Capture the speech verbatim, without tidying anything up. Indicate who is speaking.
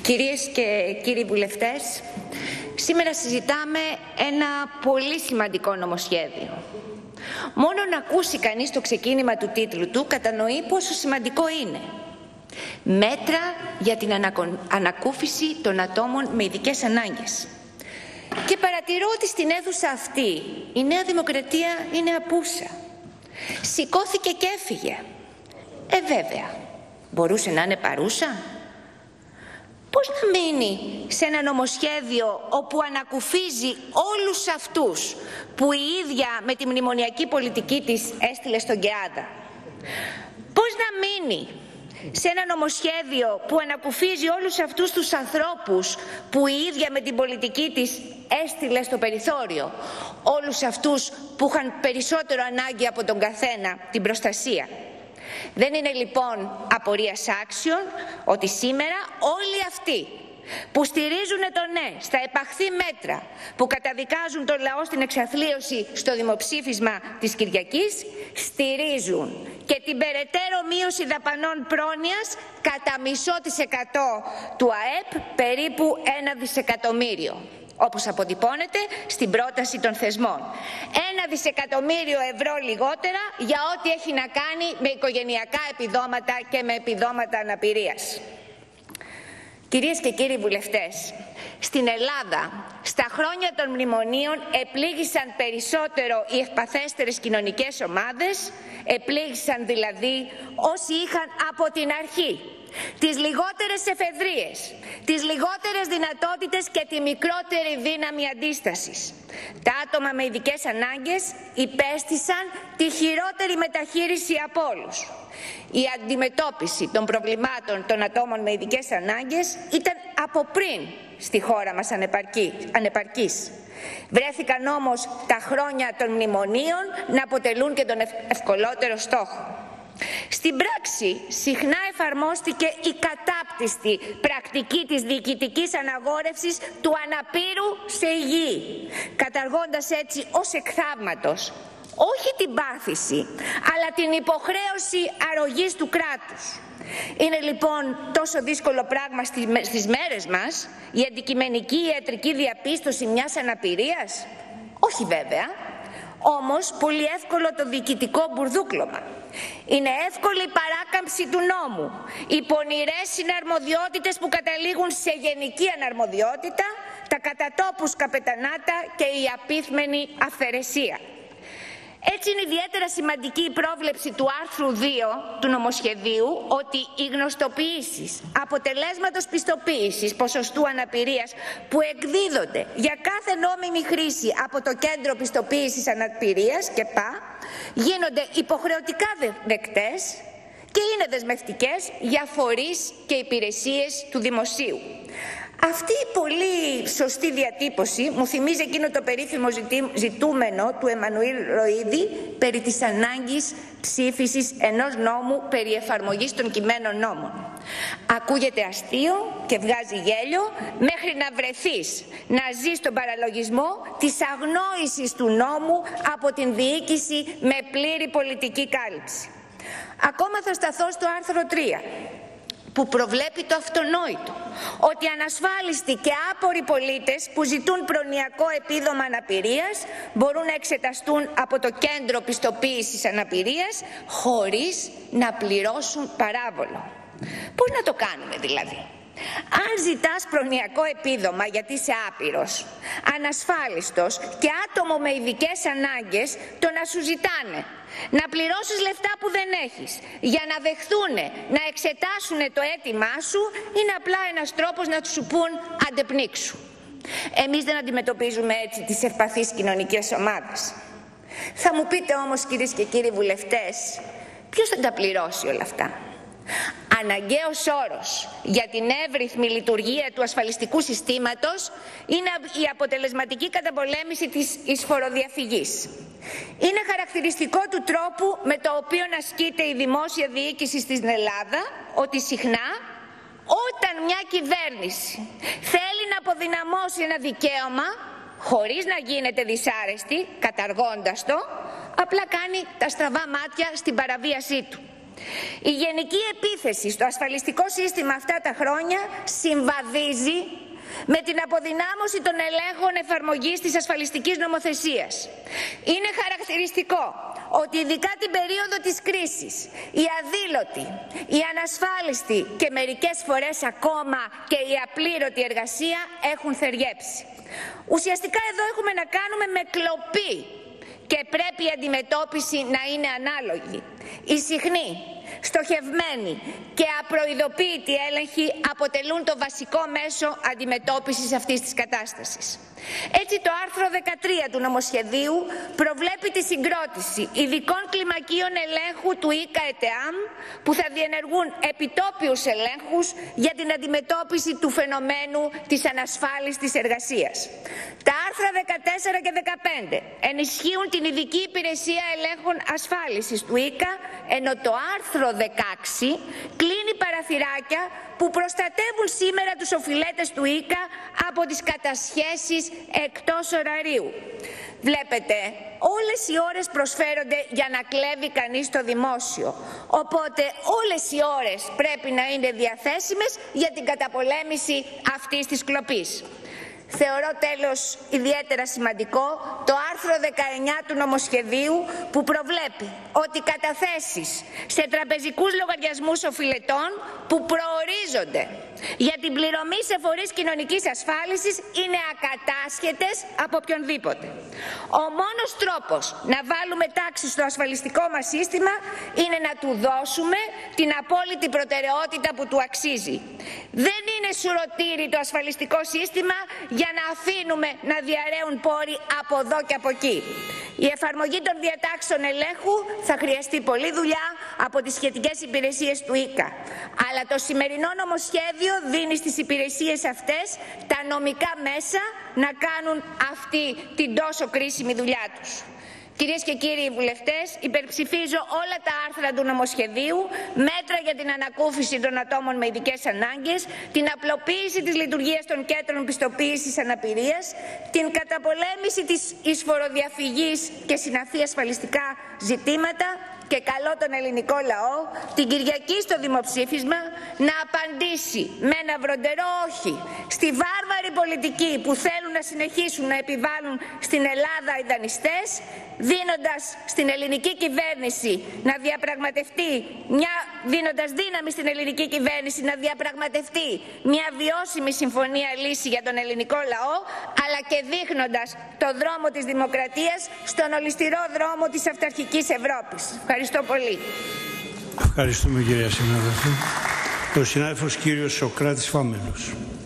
Speaker 1: Κυρίες και κύριοι βουλευτές, σήμερα συζητάμε ένα πολύ σημαντικό νομοσχέδιο. Μόνο να ακούσει κανείς το ξεκίνημα του τίτλου του κατανοεί πόσο σημαντικό είναι. Μέτρα για την ανακούφιση των ατόμων με ειδικές ανάγκες. Και παρατηρώ ότι στην αίθουσα αυτή η Νέα Δημοκρατία είναι απούσα. Σηκώθηκε και έφυγε. Ε, βέβαια, μπορούσε να είναι παρούσα. Πώς να μείνει σε ένα νομοσχέδιο όπου ανακουφίζει όλους αυτούς που η ίδια με τη μνημονιακή πολιτική της έστειλε στον ΚΕΑΔΑ? Πώς να μείνει σε ένα νομοσχέδιο που ανακουφίζει όλους αυτούς τους ανθρώπους που η ίδια με την πολιτική της έστειλε στο περιθώριο, όλους αυτούς που είχαν περισσότερο ανάγκη από τον καθένα την προστασία? Δεν είναι λοιπόν απορίας άξιων ότι σήμερα όλοι αυτοί που στηρίζουν το ναι στα επαχθή μέτρα που καταδικάζουν τον λαό στην εξαθλίωση στο δημοψήφισμα της Κυριακής, στηρίζουν και την περαιτέρω μείωση δαπανών πρόνοιας κατά μισό της εκατό του ΑΕΠ, περίπου ένα δισεκατομμύριο, όπως αποτυπώνεται στην πρόταση των θεσμών. Ένα δισεκατομμύριο ευρώ λιγότερα για ό,τι έχει να κάνει με οικογενειακά επιδόματα και με επιδόματα αναπηρίας. Κυρίες και κύριοι βουλευτές, στην Ελλάδα, στα χρόνια των μνημονίων επλήγησαν περισσότερο οι ευπαθέστερες κοινωνικές ομάδες, επλήγησαν δηλαδή όσοι είχαν από την αρχή τις λιγότερες εφεδρίες, τις λιγότερες δυνατότητες και τη μικρότερη δύναμη αντίστασης. Τα άτομα με ειδικές ανάγκες υπέστησαν τη χειρότερη μεταχείριση από όλους. Η αντιμετώπιση των προβλημάτων των ατόμων με ειδικές ανάγκες ήταν από πριν στη χώρα μας ανεπαρκή, ανεπαρκής. Βρέθηκαν όμως τα χρόνια των μνημονίων να αποτελούν και τον ευκολότερο στόχο. Στην πράξη συχνά εφαρμόστηκε η κατάπτυστη πρακτική της διοικητικής αναγόρευσης του αναπήρου σε υγιή, καταργώντας έτσι ως εκ θαύματος όχι την πάθηση, αλλά την υποχρέωση αρρωγής του κράτους. Είναι λοιπόν τόσο δύσκολο πράγμα στις μέρες μας η αντικειμενική ιατρική διαπίστωση μιας αναπηρίας? Όχι βέβαια. Όμως πολύ εύκολο το διοικητικό μπουρδούκλωμα. Είναι εύκολη η παράκαμψη του νόμου, οι πονηρές συναρμοδιότητες που καταλήγουν σε γενική αναρμοδιότητα, τα κατατόπους καπετανάτα και η απίθμενη αυθαιρεσία. Έτσι είναι ιδιαίτερα σημαντική η πρόβλεψη του άρθρου δύο του νομοσχεδίου ότι οι γνωστοποιήσεις αποτελέσματος πιστοποίησης ποσοστού αναπηρίας που εκδίδονται για κάθε νόμιμη χρήση από το Κέντρο Πιστοποίησης Αναπηρίας και ΠΑ γίνονται υποχρεωτικά δεκτές και είναι δεσμευτικές για φορείς και υπηρεσίες του δημοσίου. Αυτή η πολύ σωστή διατύπωση μου θυμίζει εκείνο το περίφημο ζητούμενο του Εμμανουήλ Ροΐδη περί της ανάγκης ψήφισης ενός νόμου περί εφαρμογής των κειμένων νόμων. Ακούγεται αστείο και βγάζει γέλιο μέχρι να βρεθείς να ζεις στον παραλογισμό της αγνόησης του νόμου από την διοίκηση με πλήρη πολιτική κάλυψη. Ακόμα θα σταθώ στο άρθρο τρία. Που προβλέπει το αυτονόητο, ότι ανασφάλιστοι και άποροι πολίτες που ζητούν προνοιακό επίδομα αναπηρίας μπορούν να εξεταστούν από το Κέντρο Πιστοποίησης Αναπηρίας χωρίς να πληρώσουν παράβολο. Πώς να το κάνουμε δηλαδή? Αν ζητάς προνοιακό επίδομα γιατί είσαι άπειρος, ανασφάλιστος και άτομο με ειδικές ανάγκες, το να σου ζητάνε να πληρώσεις λεφτά που δεν έχεις για να δεχθούν να εξετάσουν το αίτημά σου είναι απλά ένας τρόπος να σου πούν αντεπνίξου. Εμείς δεν αντιμετωπίζουμε έτσι τις ευπαθείς κοινωνικές ομάδες. Θα μου πείτε όμως, κυρίες και κύριοι βουλευτές, ποιος θα τα πληρώσει όλα αυτά? Αναγκαίος όρος για την εύρυθμη λειτουργία του ασφαλιστικού συστήματος είναι η αποτελεσματική καταπολέμηση της εισφοροδιαφυγής. Είναι χαρακτηριστικό του τρόπου με το οποίο ασκείται η δημόσια διοίκηση στην Ελλάδα ότι συχνά όταν μια κυβέρνηση θέλει να αποδυναμώσει ένα δικαίωμα χωρίς να γίνεται δυσάρεστη, καταργώντας το, απλά κάνει τα στραβά μάτια στην παραβίασή του. Η γενική επίθεση στο ασφαλιστικό σύστημα αυτά τα χρόνια συμβαδίζει με την αποδυνάμωση των ελέγχων εφαρμογής της ασφαλιστικής νομοθεσίας. Είναι χαρακτηριστικό ότι ειδικά την περίοδο της κρίσης η αδήλωτη, η ανασφάλιστη και μερικές φορές ακόμα και η απλήρωτη εργασία έχουν θεριέψει. Ουσιαστικά εδώ έχουμε να κάνουμε με κλοπή και πρέπει η αντιμετώπιση να είναι ανάλογη. Η συχνή, στοχευμένη και απροειδοποίητη έλεγχοι αποτελούν το βασικό μέσο αντιμετώπισης αυτής της κατάστασης. Έτσι το άρθρο δεκατρία του νομοσχεδίου προβλέπει τη συγκρότηση ειδικών κλιμακίων ελέγχου του ΙΚΑ ΕΤΕΑΜ που θα διενεργούν επιτόπιους ελέγχους για την αντιμετώπιση του φαινομένου της ανασφάλιστης εργασίας. Τα άρθρα δεκατέσσερα και δεκαπέντε ενισχύουν την ειδική υπηρεσία ελέγχων ασφάλισης του ΙΚΑ, ενώ το άρθρο δεκαέξι κλείνει παραθυράκια που προστατεύουν σήμερα τους οφειλέτες του ΙΚΑ από τις κατασχέσεις εκτός ωραρίου. Βλέπετε, όλες οι ώρες προσφέρονται για να κλέβει κανείς το δημόσιο. Οπότε όλες οι ώρες πρέπει να είναι διαθέσιμες για την καταπολέμηση αυτής της κλοπής. Θεωρώ τέλος ιδιαίτερα σημαντικό το άρθρο δεκαεννιά του νομοσχεδίου που προβλέπει ότι καταθέσεις σε τραπεζικούς λογαριασμούς οφειλετών που προορίζονται για την πληρωμή σε φορείς κοινωνικής ασφάλισης είναι ακατάσχετες από οποιονδήποτε. Ο μόνος τρόπος να βάλουμε τάξη στο ασφαλιστικό μας σύστημα είναι να του δώσουμε την απόλυτη προτεραιότητα που του αξίζει. Δεν είναι σουρωτήρι το ασφαλιστικό σύστημα για να αφήνουμε να διαρρέουν πόροι από εδώ και από εκεί. Η εφαρμογή των διατάξεων ελέγχου θα χρειαστεί πολλή δουλειά από τις σχετικές υπηρεσίες του ΙΚΑ. Αλλά το σημερινό νομοσχέδιο δίνει στις υπηρεσίες αυτές τα νομικά μέσα να κάνουν αυτή την τόσο κρίσιμη δουλειά τους. Κυρίες και κύριοι βουλευτές, υπερψηφίζω όλα τα άρθρα του νομοσχεδίου, μέτρα για την ανακούφιση των ατόμων με ειδικές ανάγκες, την απλοποίηση της λειτουργίας των κέντρων πιστοποίησης αναπηρίας, την καταπολέμηση της εισφοροδιαφυγής και συναφή ασφαλιστικά ζητήματα και καλώ τον ελληνικό λαό την Κυριακή στο δημοψήφισμα να απαντήσει με ένα βροντερό όχι στη βάρβαρη πολιτική που θέλουν να συνεχίσουν να επιβάλλουν στην Ελλάδα οι δανειστές, δίνοντας στην ελληνική κυβέρνηση να διαπραγματευτεί, μια, δίνοντας δύναμη στην ελληνική κυβέρνηση να διαπραγματευτεί μια βιώσιμη συμφωνία λύση για τον ελληνικό λαό, αλλά και δείχνοντας το δρόμο της δημοκρατίας στον ολισθηρό δρόμο της αυταρχικής Ευρώπης. Ευχαριστώ πολύ.
Speaker 2: Ευχαριστούμε κυρία συνάδελφε. Ο συνάδελφος κύριος Σοκράτης Φάμελος.